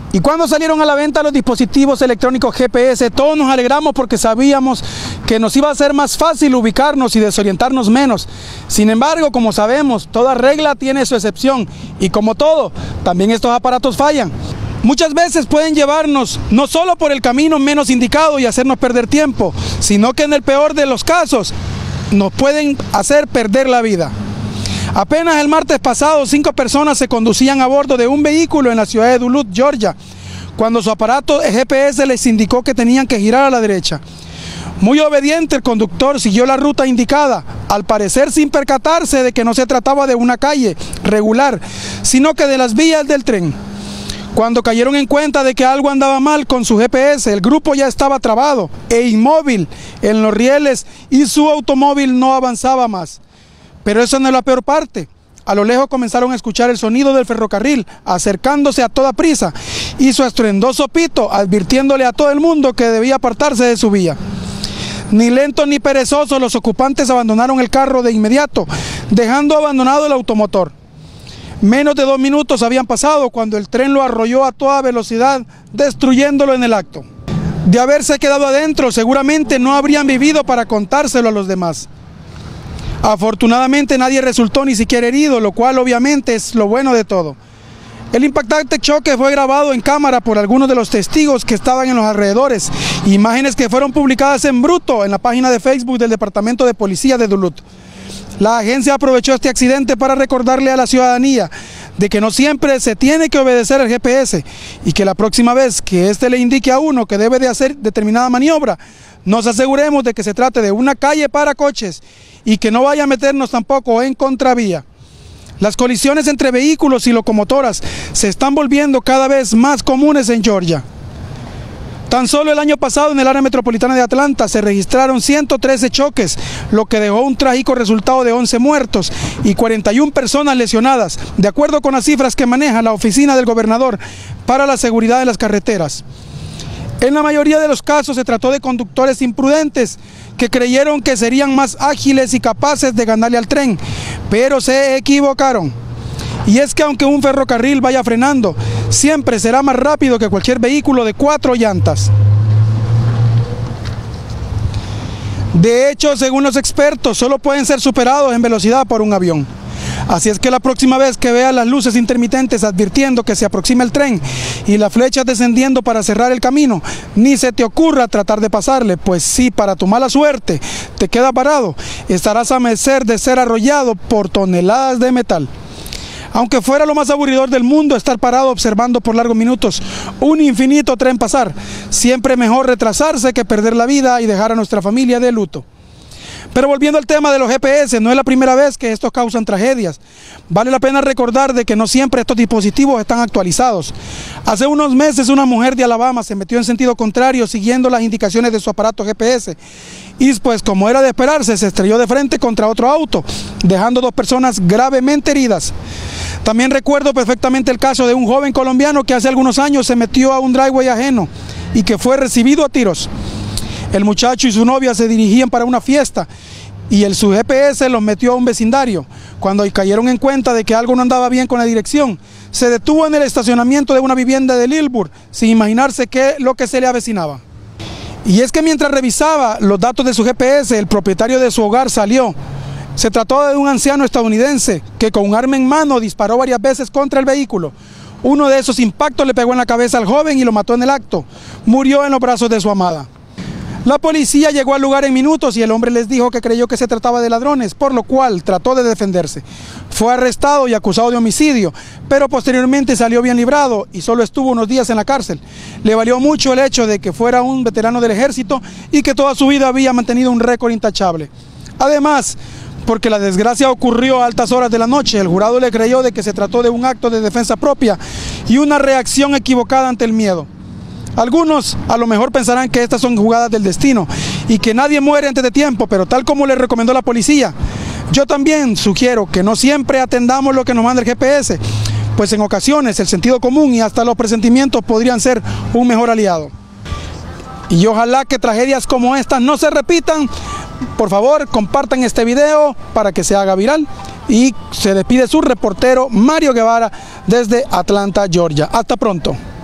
Y cuando salieron a la venta los dispositivos electrónicos GPS, todos nos alegramos porque sabíamos que nos iba a ser más fácil ubicarnos y desorientarnos menos. Sin embargo, como sabemos, toda regla tiene su excepción y como todo, también estos aparatos fallan. Muchas veces pueden llevarnos no solo por el camino menos indicado y hacernos perder tiempo, sino que en el peor de los casos nos pueden hacer perder la vida. Apenas el martes pasado, 5 personas se conducían a bordo de un vehículo en la ciudad de Duluth, Georgia, cuando su aparato GPS les indicó que tenían que girar a la derecha. Muy obediente, el conductor siguió la ruta indicada, al parecer sin percatarse de que no se trataba de una calle regular, sino que de las vías del tren. Cuando cayeron en cuenta de que algo andaba mal con su GPS, el grupo ya estaba trabado e inmóvil en los rieles y su automóvil no avanzaba más. Pero eso no es la peor parte. A lo lejos comenzaron a escuchar el sonido del ferrocarril acercándose a toda prisa y su estruendoso pito advirtiéndole a todo el mundo que debía apartarse de su vía. Ni lentos ni perezosos, los ocupantes abandonaron el carro de inmediato, dejando abandonado el automotor. Menos de 2 minutos habían pasado cuando el tren lo arrolló a toda velocidad, destruyéndolo en el acto. De haberse quedado adentro, seguramente no habrían vivido para contárselo a los demás. Afortunadamente nadie resultó ni siquiera herido, lo cual obviamente es lo bueno de todo. El impactante choque fue grabado en cámara por algunos de los testigos que estaban en los alrededores, imágenes que fueron publicadas en bruto en la página de Facebook del Departamento de Policía de Duluth. La agencia aprovechó este accidente para recordarle a la ciudadanía de que no siempre se tiene que obedecer el GPS y que la próxima vez que éste le indique a uno que debe de hacer determinada maniobra, nos aseguremos de que se trate de una calle para coches y que no vaya a meternos tampoco en contravía. Las colisiones entre vehículos y locomotoras se están volviendo cada vez más comunes en Georgia. Tan solo el año pasado en el área metropolitana de Atlanta se registraron 113 choques, lo que dejó un trágico resultado de 11 muertos y 41 personas lesionadas, de acuerdo con las cifras que maneja la Oficina del Gobernador para la Seguridad de las Carreteras. En la mayoría de los casos se trató de conductores imprudentes que creyeron que serían más ágiles y capaces de ganarle al tren, pero se equivocaron. Y es que aunque un ferrocarril vaya frenando, siempre será más rápido que cualquier vehículo de 4 llantas. De hecho, según los expertos, solo pueden ser superados en velocidad por un avión. Así es que la próxima vez que veas las luces intermitentes advirtiendo que se aproxima el tren y las flechas descendiendo para cerrar el camino, ni se te ocurra tratar de pasarle, pues si para tu mala suerte te quedas parado, estarás a merced de ser arrollado por toneladas de metal. Aunque fuera lo más aburridor del mundo estar parado observando por largos minutos un infinito tren pasar, siempre mejor retrasarse que perder la vida y dejar a nuestra familia de luto. Pero volviendo al tema de los GPS, no es la primera vez que estos causan tragedias. Vale la pena recordar de que no siempre estos dispositivos están actualizados. Hace unos meses una mujer de Alabama se metió en sentido contrario siguiendo las indicaciones de su aparato GPS. Y pues como era de esperarse, se estrelló de frente contra otro auto, dejando 2 personas gravemente heridas. También recuerdo perfectamente el caso de un joven colombiano que hace algunos años se metió a un driveway ajeno y que fue recibido a tiros. El muchacho y su novia se dirigían para una fiesta y su GPS los metió a un vecindario. Cuando cayeron en cuenta de que algo no andaba bien con la dirección, se detuvo en el estacionamiento de una vivienda de Lilburn sin imaginarse lo que se le avecinaba. Y es que mientras revisaba los datos de su GPS, el propietario de su hogar salió. Se trató de un anciano estadounidense que con un arma en mano disparó varias veces contra el vehículo. Uno de esos impactos le pegó en la cabeza al joven y lo mató en el acto. Murió en los brazos de su amada. La policía llegó al lugar en minutos y el hombre les dijo que creyó que se trataba de ladrones, por lo cual trató de defenderse. Fue arrestado y acusado de homicidio, pero posteriormente salió bien librado y solo estuvo unos días en la cárcel. Le valió mucho el hecho de que fuera un veterano del ejército y que toda su vida había mantenido un récord intachable. Además, porque la desgracia ocurrió a altas horas de la noche, el jurado le creyó de que se trató de un acto de defensa propia y una reacción equivocada ante el miedo. Algunos a lo mejor pensarán que estas son jugadas del destino y que nadie muere antes de tiempo, pero tal como les recomendó la policía, yo también sugiero que no siempre atendamos lo que nos manda el GPS, pues en ocasiones el sentido común y hasta los presentimientos podrían ser un mejor aliado. Y ojalá que tragedias como estas no se repitan. Por favor, compartan este video para que se haga viral. Y se despide su reportero Mario Guevara desde Atlanta, Georgia. Hasta pronto.